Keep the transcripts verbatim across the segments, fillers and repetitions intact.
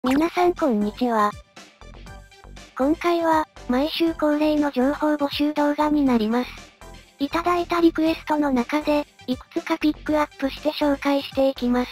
皆さんこんにちは。今回は、毎週恒例の情報募集動画になります。いただいたリクエストの中で、いくつかピックアップして紹介していきます。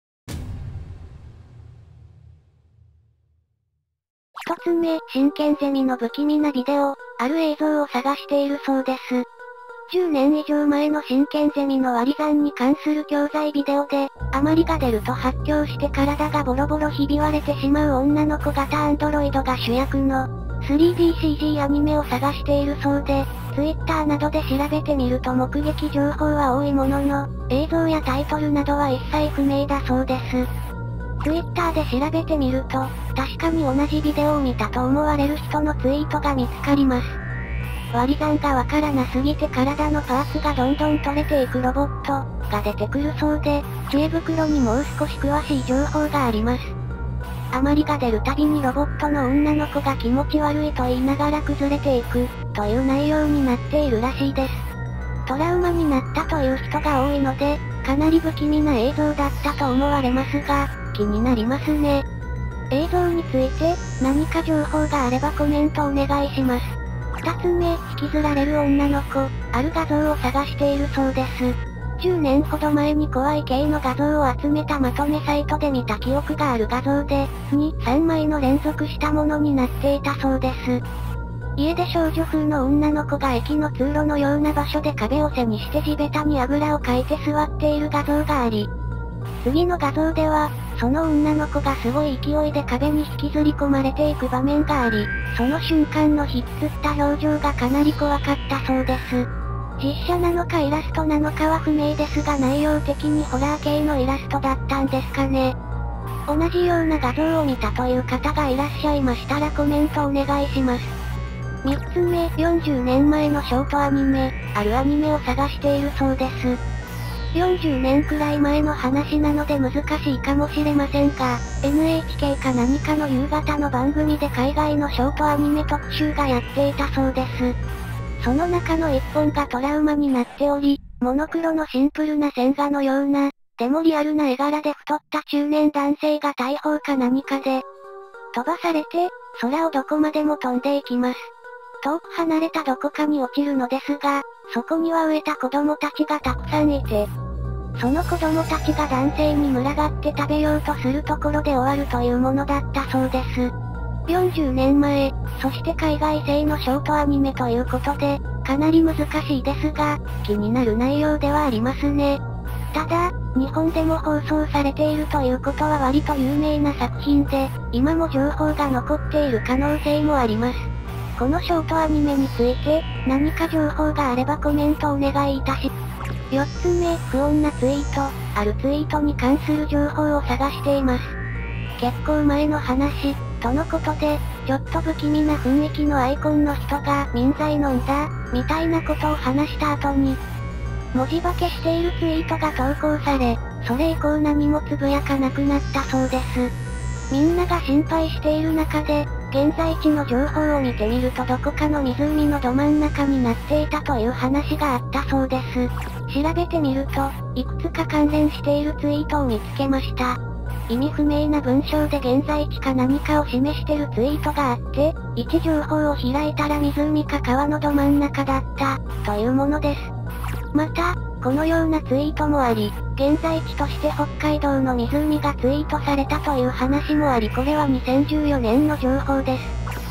一つ目、真剣ゼミの不気味なビデオ、ある映像を探しているそうです。じゅうねん以上前の真剣ゼミの割り算に関する教材ビデオで、余りが出ると発狂して体がボロボロひび割れてしまう女の子型アンドロイドが主役の スリーディーシージー アニメを探しているそうで、Twitter などで調べてみると目撃情報は多いものの、映像やタイトルなどは一切不明だそうです。Twitter で調べてみると、確かに同じビデオを見たと思われる人のツイートが見つかります。割り算がわからなすぎて体のパーツがどんどん取れていくロボットが出てくるそうで、知恵袋にもう少し詳しい情報があります。余りが出るたびにロボットの女の子が気持ち悪いと言いながら崩れていく、という内容になっているらしいです。トラウマになったという人が多いので、かなり不気味な映像だったと思われますが、気になりますね。映像について、何か情報があればコメントお願いします。二つ目、引きずられる女の子、ある画像を探しているそうです。じゅうねんほど前に怖い系の画像を集めたまとめサイトで見た記憶がある画像で、に、さんまいの連続したものになっていたそうです。家で少女風の女の子が駅の通路のような場所で壁を背にして地べたにあぐらをかいて座っている画像があり、次の画像では、その女の子がすごい勢いで壁に引きずり込まれていく場面があり、その瞬間のひっつった表情がかなり怖かったそうです。実写なのかイラストなのかは不明ですが内容的にホラー系のイラストだったんですかね。同じような画像を見たという方がいらっしゃいましたらコメントお願いします。みっつめ、よんじゅうねんまえのショートアニメ、あるアニメを探しているそうです。よんじゅうねんくらい前の話なので難しいかもしれませんが、エヌエイチケー か何かの夕方の番組で海外のショートアニメ特集がやっていたそうです。その中の一本がトラウマになっており、モノクロのシンプルな線画のような、でもリアルな絵柄で太った中年男性が大砲か何かで、飛ばされて、空をどこまでも飛んでいきます。遠く離れたどこかに落ちるのですが、そこには飢えた子供たちがたくさんいて、その子供たちが男性に群がって食べようとするところで終わるというものだったそうです。よんじゅうねんまえ、そして海外製のショートアニメということで、かなり難しいですが、気になる内容ではありますね。ただ、日本でも放送されているということは割と有名な作品で、今も情報が残っている可能性もあります。このショートアニメについて、何か情報があればコメントお願いいたします。よっつめ、不穏なツイート、あるツイートに関する情報を探しています。結構前の話、とのことで、ちょっと不気味な雰囲気のアイコンの人が民剤飲んだ、みたいなことを話した後に、文字化けしているツイートが投稿され、それ以降何もつぶやかなくなったそうです。みんなが心配している中で、現在地の情報を見てみるとどこかの湖のど真ん中になっていたという話があったそうです。調べてみると、いくつか関連しているツイートを見つけました。意味不明な文章で現在地か何かを示してるツイートがあって、位置情報を開いたら湖か川のど真ん中だった、というものです。また、このようなツイートもあり、現在地として北海道の湖がツイートされたという話もありこれはにせんじゅうよねんの情報です。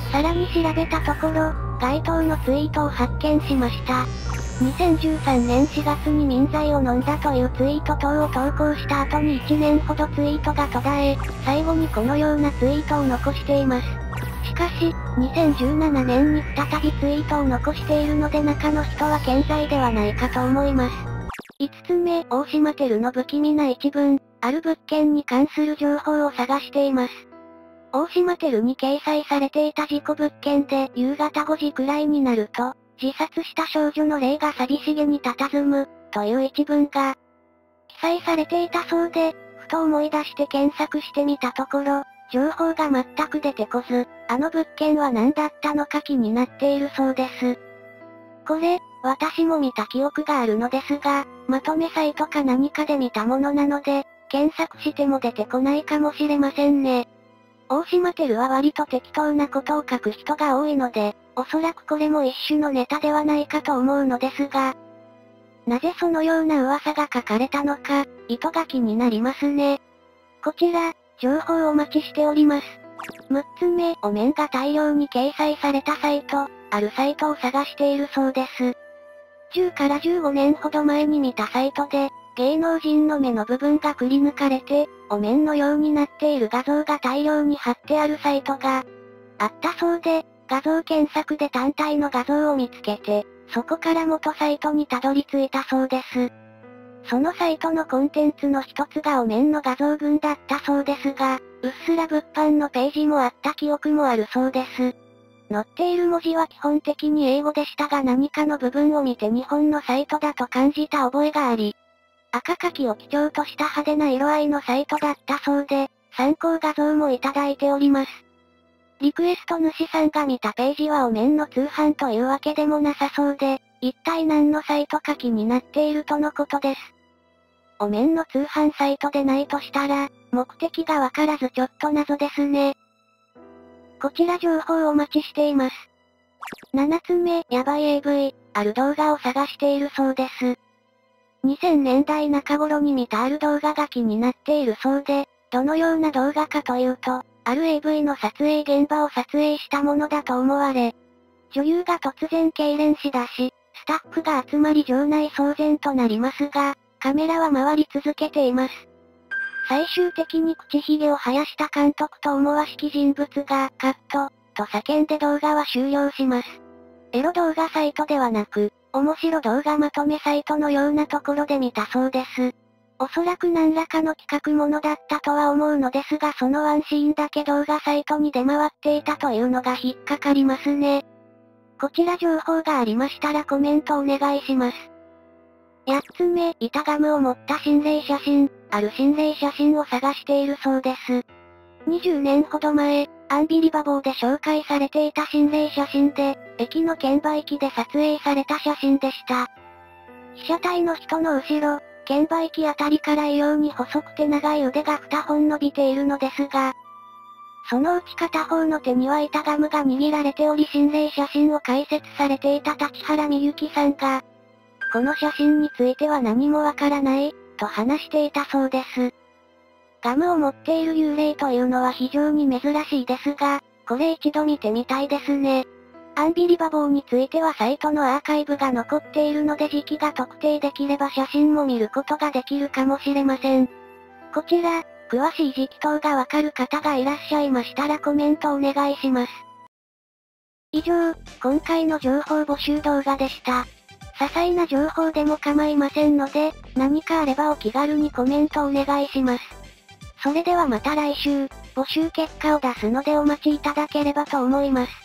さらに調べたところ、該当のツイートを発見しました。にせんじゅうさんねんしがつに民剤を飲んだというツイート等を投稿した後にいちねんほどツイートが途絶え、最後にこのようなツイートを残しています。しかし、にせんじゅうななねんに再びツイートを残しているので中の人は健在ではないかと思います。いつつめ、大島テルの不気味な一文、ある物件に関する情報を探しています。大島テルに掲載されていた事故物件で夕方ごじくらいになると、自殺した少女の霊が寂しげに佇む、という一文が、記載されていたそうで、ふと思い出して検索してみたところ、情報が全く出てこず、あの物件は何だったのか気になっているそうです。これ、私も見た記憶があるのですが、まとめサイトか何かで見たものなので、検索しても出てこないかもしれませんね。 大島テルは割と適当なことを書く人が多いので、おそらくこれも一種のネタではないかと思うのですが、なぜそのような噂が書かれたのか、意図が気になりますね。こちら、情報をお待ちしております。むっつめ、お面が大量に掲載されたサイト、あるサイトを探しているそうです。じゅうからじゅうごねんほど前に見たサイトで、芸能人の目の部分がくり抜かれて、お面のようになっている画像が大量に貼ってあるサイトがあったそうで、画像検索で単体の画像を見つけて、そこから元サイトにたどり着いたそうです。そのサイトのコンテンツの一つがお面の画像群だったそうですが、うっすら物販のページもあった記憶もあるそうです。載っている文字は基本的に英語でしたが何かの部分を見て日本のサイトだと感じた覚えがあり、赤書きを基調とした派手な色合いのサイトだったそうで、参考画像もいただいております。リクエスト主さんが見たページはお面の通販というわけでもなさそうで、一体何のサイト書きになっているとのことです。お面の通販サイトでないとしたら、目的がわからずちょっと謎ですね。こちら情報をお待ちしています。ななつめ、やばい エーブイ、ある動画を探しているそうです。にせんねんだいなか頃に見たある動画が気になっているそうで、どのような動画かというと、ある エーブイ の撮影現場を撮影したものだと思われ、女優が突然痙攣しだし、スタッフが集まり場内騒然となりますが、カメラは回り続けています。最終的に口ひげを生やした監督と思わしき人物が、カット、と叫んで動画は終了します。エロ動画サイトではなく、面白動画まとめサイトのようなところで見たそうです。おそらく何らかの企画ものだったとは思うのですがそのワンシーンだけ動画サイトに出回っていたというのが引っかかりますね。こちら情報がありましたらコメントお願いします。やっつめ、板ガムを持った心霊写真、ある心霊写真を探しているそうです。にじゅうねんほど前、アンビリバボーで紹介されていた心霊写真で、駅の券売機で撮影された写真でした。被写体の人の後ろ、券売機あたりから異様に細くて長い腕がにほん伸びているのですが、そのうち片方の手には板ガムが握られており心霊写真を解説されていた立原みゆきさんが、この写真については何もわからない、と話していたそうです。ガムを持っている幽霊というのは非常に珍しいですが、これ一度見てみたいですね。アンビリバボーについてはサイトのアーカイブが残っているので時期が特定できれば写真も見ることができるかもしれません。こちら、詳しい時期等がわかる方がいらっしゃいましたらコメントお願いします。以上、今回の情報募集動画でした。些細な情報でも構いませんので、何かあればお気軽にコメントお願いします。それではまた来週、募集結果を出すのでお待ちいただければと思います。